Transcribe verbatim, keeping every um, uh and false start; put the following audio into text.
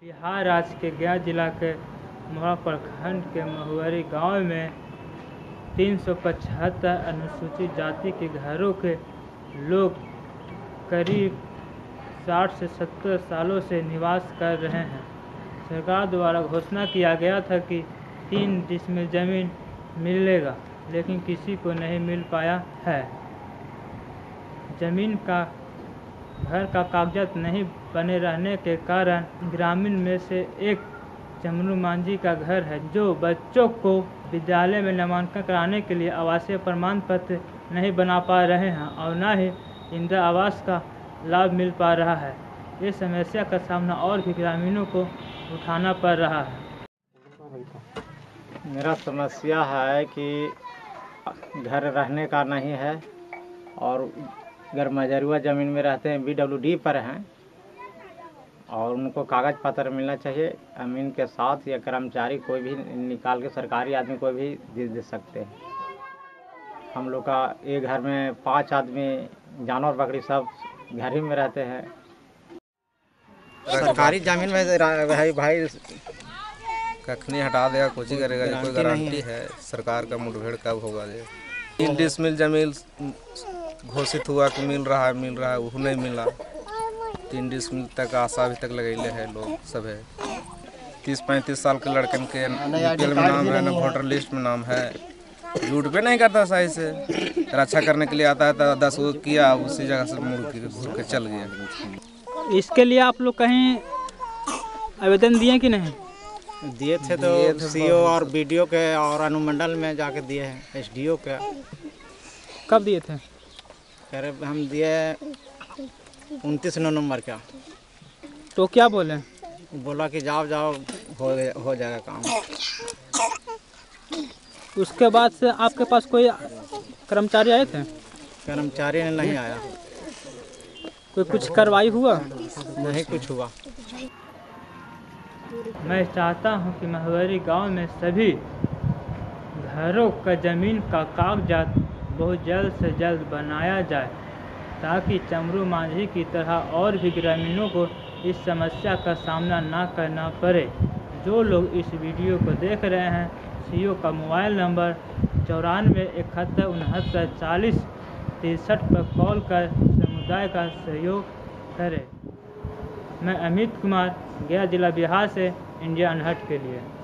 बिहार राज्य के गया जिला के महुआ प्रखंड के महुवरी गांव में तीन सौ पचहत्तर अनुसूचित जाति के घरों के लोग करीब साठ से सत्तर सालों से निवास कर रहे हैं। सरकार द्वारा घोषणा किया गया था कि तीन डिसमिल जमीन मिलेगा, लेकिन किसी को नहीं मिल पाया है। जमीन का घर का कागजात नहीं बने रहने के कारण ग्रामीण में से एक चमरू मांझी का घर है, जो बच्चों को विद्यालय में नामांकन कराने के लिए आवासीय प्रमाण पत्र नहीं बना पा रहे हैं और न ही इंदिरा आवास का लाभ मिल पा रहा है। इस समस्या का सामना और भी ग्रामीणों को उठाना पड़ रहा है। मेरा समस्या है कि घर रहने का नहीं है और अगर मजरुआ ज़मीन में रहते हैं, बी डब्ल्यू डी पर हैं और उनको कागज़ पत्र मिलना चाहिए। अमीन के साथ या कर्मचारी कोई भी निकाल के सरकारी आदमी कोई भी दे दे सकते हैं। हम लोग का एक घर में पांच आदमी जानवर बकरी सब घर ही में रहते हैं। सरकारी ज़मीन में भाई भाई कखनी हटा देगा, कुछ ही करेगा, कोई गारंटी है सरकार का मुठभेड़ कब होगा। ये तीन डिसमिल जमीन घोषित हुआ कि मिल रहा है मिल रहा है वो नहीं मिला। तीन डिसमिल तक आशा अभी तक लगेले है लोग सब है। तीस पैंतीस साल के लड़कन के बीपीएल में नाम है, न वोटर लिस्ट में नाम है। झूठ पे नहीं करता सही से, रक्षा करने के लिए आता है तो दस वो किया, उसी जगह से मुड़ के घूर के चल गया। इसके लिए आप लोग कहीं आवेदन दिए कि नहीं? दिए थे तो सीओ और बीडीओ के और अनुमंडल में जाके दिए हैं, एसडीओ के। कब दिए थे? फिर हम दिए उनतीस नवंबर का। तो क्या बोले? बोला कि जाओ जाओ हो हो जाएगा काम। उसके बाद से आपके पास कोई कर्मचारी आए थे? कर्मचारी ने नहीं आया। कोई कुछ कार्रवाई हुआ? नहीं कुछ हुआ। मैं चाहता हूं कि महुवरी गांव में सभी घरों का जमीन का कागजात बहुत जल्द से जल्द बनाया जाए, ताकि चमरू मांझी की तरह और भी ग्रामीणों को इस समस्या का सामना ना करना पड़े। जो लोग इस वीडियो को देख रहे हैं, सीओ का मोबाइल नंबर चौरानवे इकहत्तर उनहत्तर चालीस तिरसठ पर कॉल कर समुदाय का सहयोग करें। मैं अमित कुमार, गया जिला बिहार से इंडिया अनहट के लिए।